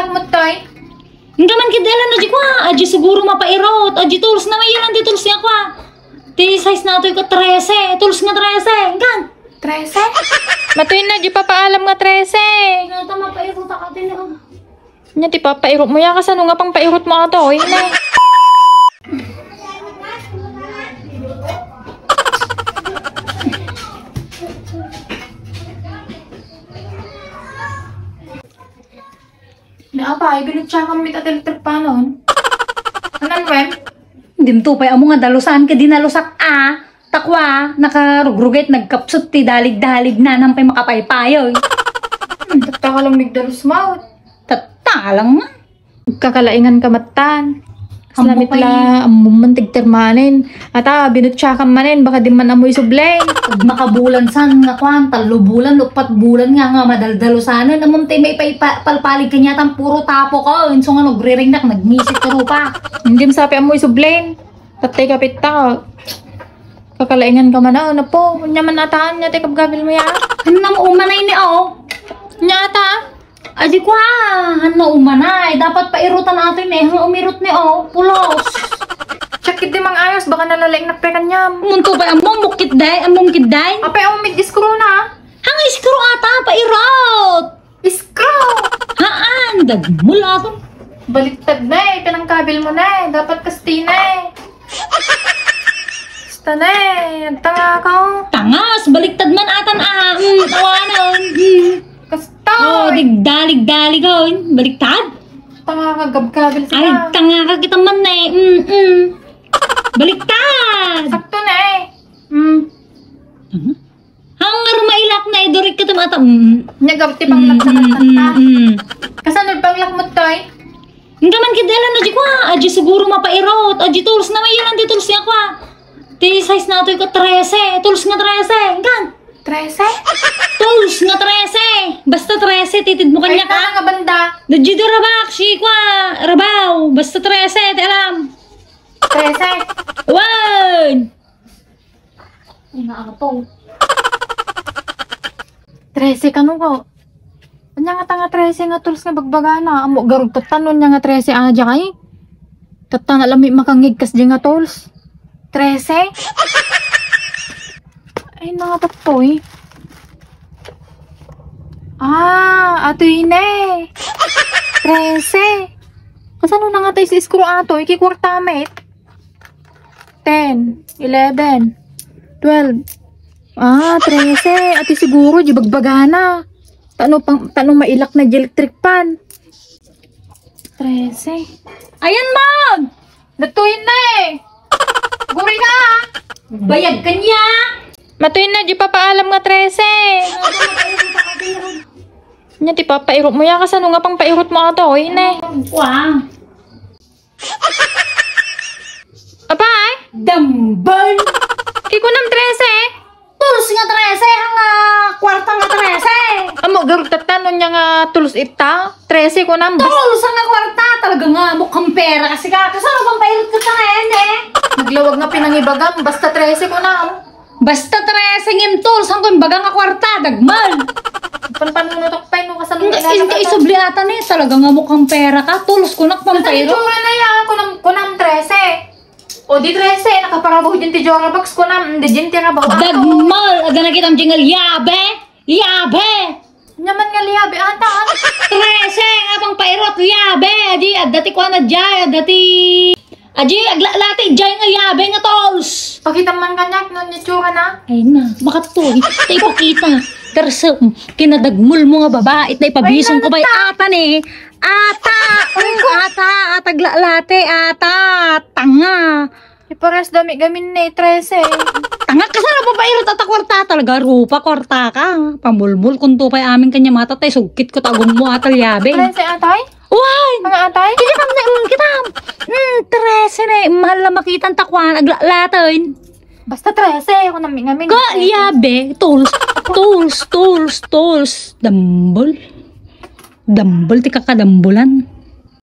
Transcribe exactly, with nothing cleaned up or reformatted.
lakmot toy? Hindi man kidalan na di ko ha. Aji siguro mapairot. Aji tools na may yun. Di tools niya ko ha. Di size na ito ko trese. Tools nga trese. Gan. Trese? Matuin na, di pa paalam nga trese. Nga ito mapairot ako din. Nya, di pa pairot mo yan. Kasano nga pang pairot mo ka to? Yun eh. Naapay, binutsa kami at electric pa nun. Anan, Wem? Hindi mo to pa. Amo nga dalusan ka dinalusak a. Takwa. Nakarugrugit. Nagkapsot ti dalig-dalig na. Nampay makapaypayoy. Hmm, Tata ka lang migdalus maut. Tata lang nga. Kakalaingan ka matan. Ambo Salamit kay- la, amuman tigtermanin. Ata, binutsa ka manin. Baka di man amoy sublay. Pag makabulan san nga kwan, talo bulan, lupat bulan nga nga madaldalusanan. Amom tayo may palpalig kanya tang puro tapo ko. Inso nga nagre-ring nak, nagmisik ka rupa. Hindi masapi amoy sublay. Tatay kapit ta. Kakalaingan ka man na po. Nyaman nataan niya, tekab gabil mo ya. Ano na umanay ni o? Nya ata. Adi ko ha, ano umanay. Dapat pairutan natin eh. Hang umirot ni o, pulos. Tsakit di mang ayos, baka nalalaing nakpekan niya. Munto ba among mukit day, among kiday? Apay, ang may diskro na. Hang iskro ata, pairot. Iskro! Haan, dagmula to. Baliktad na eh, pinangkabil mo na eh. Dapat kasti na eh. Basta na eh, nagtanga ka oh. Tangas, baliktad man atan ah. Hmm, tawanan. Hmm. Kasta Oh, eh. digdalig-dalig oh. Baliktad. Tanga ka, gabkabil Ay, sila. tanga ka kita man na eh. Mm, mm. Baliktad. Sakto na eh. Mm. Hangar mailak na eh. Dorik ka tamata. Mm. Nyagabti pang Mm, laksakan mm, ta. mm. Kasanod pang lakmot to eh. Hindi man kidalan na di ko ha. Aji siguro mapairot. Aji tools na may yun. Di tools niya ko ha. Di size na ito ko trese. Tools nga trese. Gan. Trese? Tools nga trese. Basta trese. Titid mo Ay, kanya ka. tanga nga banda. Nadyo do rabak. Si ko ha. Rabaw. Basta trese. Di alam. Trese. One. Ay nga ako to. Trese ka nung ko. Anya nga tanga trese nga tools nga bagbagana. Amo garug tatanon niya nga trese aja kay. Tatan alam mi makangig kas di nga tools. Trese? Ay nga tatoy. Ah, ato ine. Trese. Kasano na nga tayo si iskro ato? Ikikwartamit. Ten, eleven, twelve. Ah, trese. Ati siguro, di bagbagana. Tano, pang, tano mailak na di electric pan. Trese. Ayan mag. Natuin na eh. Guri ka. Bayag kanya. Matuin na, di pa paalam nga trese. Nya, di pa pairot mo yan. Kasano nga pang pairot mo ato? Oy, ne. Wow. Apay? Dambal. Kiko nam trese. Tools nga trese. Hang uh, kwarta nga trese. Amo, garug tatanon niya nga tulus ita. Trese ko nam. Tools nga kwarta. Talaga nga mukhang pera kasi ka. Kasano bang pairot ka sa ngayon eh? Naglawag nga pinangibagam. Basta trese ko na. Basta trese ngim tools. Hanggang baga nga kwarta. Dagmal. Panpanunutok pa no kasano Hindi hindi isubli ata na eh. Talaga nga mukhang pera ka. Tools ko nak pang pairot. Tsura na yan. Kunam, kunam trese. O di trese. Nakaparabaw din ti Jora Box. Kunam, hindi din tirabaw ato. Dagmal. Aga na kitang jingle. Yabe. Yabe. Nyaman nga liyabi ata. Trese nga pang pairot. Yabe. Adi adati ko na dyan. Adati. Adi aglalati dyan nga yabe nga tools. Pakita man kanyak no ni tsura na. Ay na. Makatoy. Tayo pakita. Terso. Kinadagmul mo nga babae. Tayo pabisong ko bay ata ni. Ata. Ang ata. Ataglalate. Ata. Tanga. Ipares dami gamin ni trese. Tanga ka sana papairot at kwarta talaga. Rupa kwarta ka. Pamulmul kung to pa'y amin kanya mata tayo. Sugkit ko tagong mo atal yabe. Trese atay? Uy! Mga atay? Kaya kam na um, kita. Hmm, trese na. Mahal na makita ang takwan. Aglalatin. Basta trese. Ako nami ngamin. Ka, yabe. Tools. Tools. Tools. Tools. Dambol. Dambol. Ti kakadambulan.